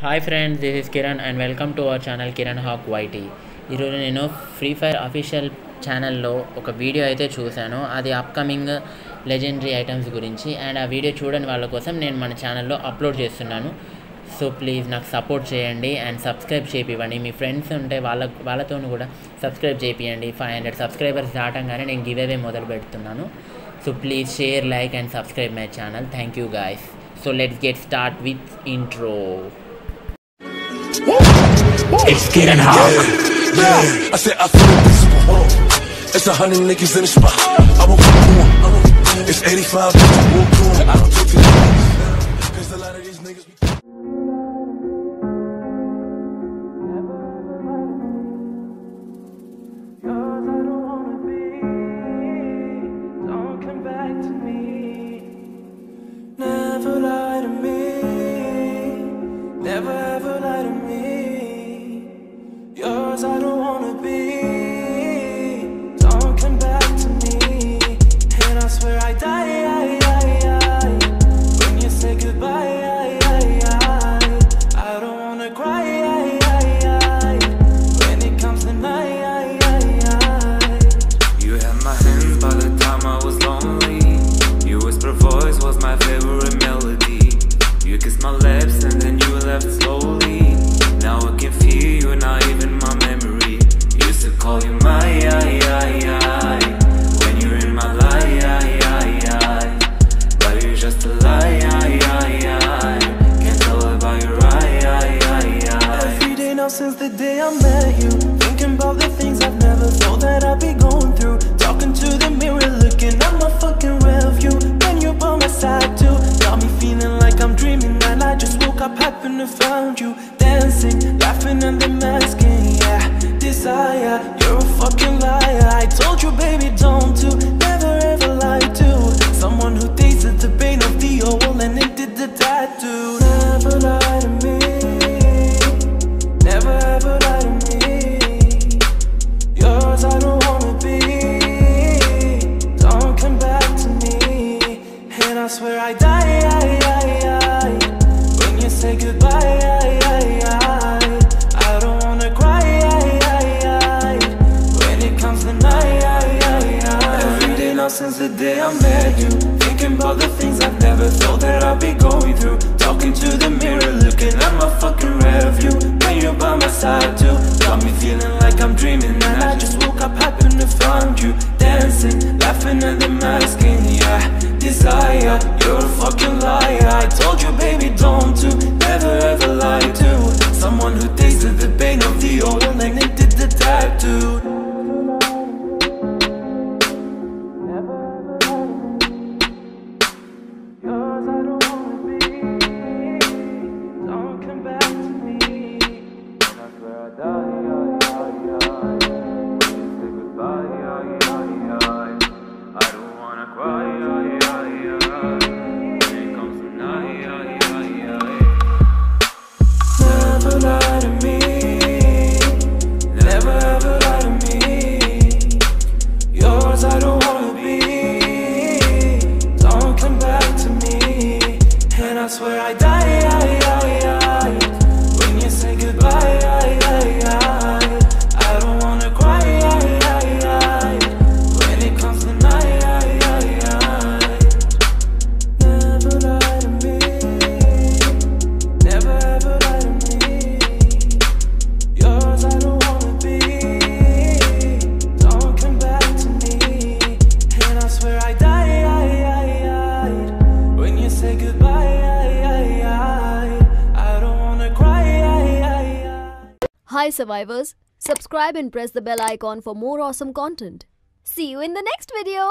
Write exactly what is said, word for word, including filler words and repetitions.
Hi friends, this is Kiran and welcome to our channel kiranHawkYT. ఈరోజు నేను free fire official ఛానల్లో ఒక video అయితే చూశాను. అది అప్కమింగ్ లెజెండరీ ఐటమ్స్ గురించి అండ్ ఆ వీడియో చూడని వాళ్ళ కోసం నేను మన ఛానల్లో అప్లోడ్ చేస్తున్నాను. సో ప్లీజ్ నాకు సపోర్ట్ చేయండి అండ్ సబ్స్క్రైబ్ చేపివ్వండి. మీ ఫ్రెండ్స్ ఉంటే వాళ్ళ వాళ్ళతో కూడా సబ్స్క్రైబ్ చేపియండి. ఫైవ్ హండ్రెడ్ సబ్స్క్రైబర్స్ దాటంగానే నేను గివ్ అవే మొదలు పెడుతున్నాను. So please share, like and subscribe my channel. Thank you guys. So let's get start with intro. It's kiranHawk. Yeah, yeah. I said I feel invisible. It's a hundred niggas in the spot. I won't come on. It's eighty-five just to walk on. I don't talk to you. Cause a lot of these niggas be never lie to me. Never ever lie to me. Yours I don't wanna be. Don't come back to me. And I swear I die, I, I, I, when you say goodbye. I, I, I, I don't wanna cry. I, I, I, when it comes to night. I, I, I, you had my hands by the time I was lonely. Your whisper voice was my favorite melody. You kissed my lips and then you left slowly. Now I can feel you, not even my memory. Used to call you my, I, I, I, when you're in my life, I, I, I, but you're just a lie, I, I, I, can't tell about your eye, I, I, I. Every day now since the day I met you, thinking about the things I've never thought that I'd be going through. Talking to the mirror, looking at my fucking rear view. When you're by my side too, got me feeling like I'm dreaming, and I just woke up, happened to found you. Dancing, laughing and then masking, yeah. Desire, you're a fucking liar. I told you, baby, don't do. Never ever lie to someone who tasted the pain of the old and it did the tattoo. Never lie to me. Never ever lie to me. Yours I don't wanna be. Don't come back to me. And I swear I die, I, I, I, when you say goodbye. I, I, I, I don't wanna cry. I, I, I, when it comes to night. I, I, I, every day now since the day I met you, thinking about the things I've never thought that I'd be going through. Talking to the mirror, looking at my fucking rear view. When you're by my side too, got me feeling like I'm dreaming, and I just woke up, happened to find you. Dancing, laughing and then masking, yeah. Desire, you're a fucking liar. I told you, baby, don't do. Never ever lie to someone who tasted the pain of the old and it did the tattoo. Yours I don't wanna be. Don't come back to me. And I swear I die, I, I, I, when you say goodbye. I, I, I, I don't wanna cry. I, I, I, when it comes to night. I, I, I, never lie to me. Never ever lie to me. Yours I don't wanna be. Don't come back to me. And I swear I die, I, I, I, when you say goodbye. I, I, I, I don't wanna cry. I, I, I, when it comes to night. I, I, I, never lie to me. Never ever lie to me. Yours I don't wanna be. Don't come back to me. And I swear I die, I, I, I, when you say goodbye. I, I, I, I don't wanna cry. I, I, I. Hi survivors, subscribe and press the bell icon for more awesome content. See you in the next video.